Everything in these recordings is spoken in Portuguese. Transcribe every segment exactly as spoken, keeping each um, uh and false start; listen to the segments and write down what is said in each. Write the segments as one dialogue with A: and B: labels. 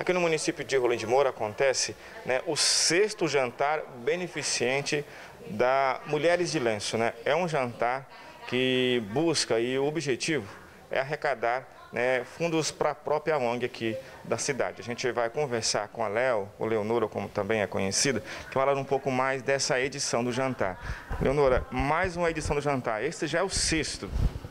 A: Aqui no município de Rolim de Moura acontece, né, o sexto jantar beneficente da Mulheres de Lenço, né? É um jantar que busca e o objetivo é arrecadar, né, fundos para a própria O N G aqui da cidade. A gente vai conversar com a Léo, ou Leonora, como também é conhecida, que fala um pouco mais dessa edição do jantar. Leonora, mais uma edição do jantar. Este já é o sexto.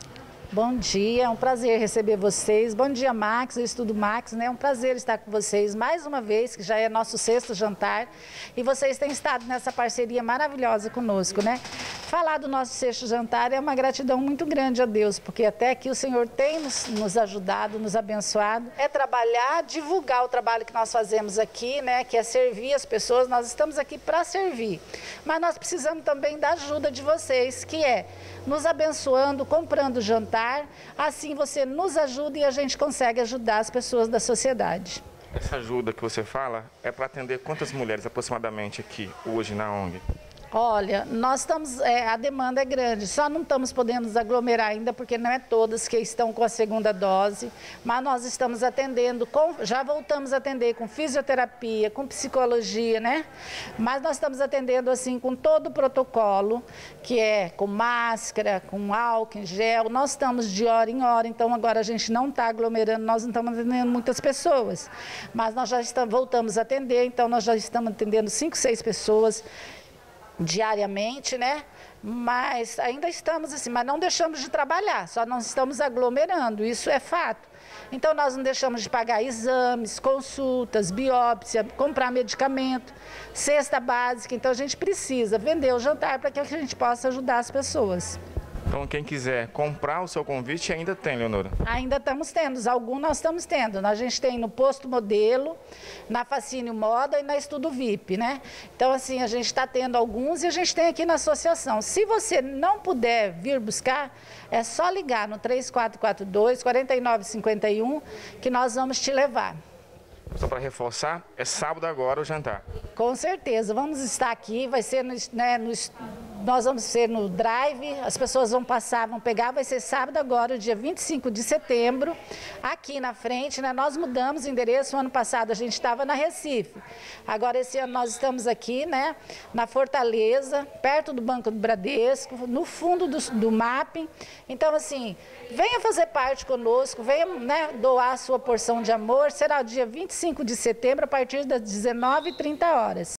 B: Bom dia, é um prazer receber vocês. Bom dia, Max, eu estudo Max, né? É um prazer estar com vocês mais uma vez, que já é nosso sexto jantar. E vocês têm estado nessa parceria maravilhosa conosco, né? Falar do nosso sexto jantar é uma gratidão muito grande a Deus, porque até aqui o Senhor tem nos, nos ajudado, nos abençoado. É trabalhar, divulgar o trabalho que nós fazemos aqui, né? Que é servir as pessoas. Nós estamos aqui para servir. Mas nós precisamos também da ajuda de vocês, que é nos abençoando, comprando jantar. Assim você nos ajuda e a gente consegue ajudar as pessoas da sociedade.
A: Essa ajuda que você fala é para atender quantas mulheres aproximadamente aqui hoje na O N G?
B: Olha, nós estamos, é, a demanda é grande, só não estamos podendo nos aglomerar ainda, porque não é todas que estão com a segunda dose, mas nós estamos atendendo, com, já voltamos a atender com fisioterapia, com psicologia, né? Mas nós estamos atendendo assim com todo o protocolo, que é com máscara, com álcool em gel, nós estamos de hora em hora, então agora a gente não está aglomerando, nós não estamos atendendo muitas pessoas, mas nós já estamos, voltamos a atender, então nós já estamos atendendo cinco, seis pessoas, diariamente, né? Mas ainda estamos assim, mas não deixamos de trabalhar, só não estamos aglomerando, isso é fato. Então nós não deixamos de pagar exames, consultas, biópsia, comprar medicamento, cesta básica, então a gente precisa vender o jantar para que a gente possa ajudar as pessoas.
A: Então, quem quiser comprar o seu convite, ainda tem, Leonora?
B: Ainda estamos tendo, alguns nós estamos tendo. A gente tem no Posto Modelo, na Fascínio Moda e na Estudo V I P, né? Então, assim, a gente está tendo alguns e a gente tem aqui na associação. Se você não puder vir buscar, é só ligar no três quatro quatro dois, quatro nove cinco um que nós vamos te levar.
A: Só para reforçar, é sábado agora o jantar.
B: Com certeza, vamos estar aqui, vai ser no, né, no, nós vamos ser no drive, as pessoas vão passar, vão pegar, vai ser sábado agora, dia vinte e cinco de setembro, aqui na frente, né, nós mudamos o endereço, o ano passado a gente estava na Recife, agora esse ano nós estamos aqui, né, na Fortaleza, perto do Banco do Bradesco, no fundo do, do MAP, então assim, venha fazer parte conosco, venha, né, doar a sua porção de amor, será o dia vinte e cinco de setembro, a partir das dezenove e trinta horas.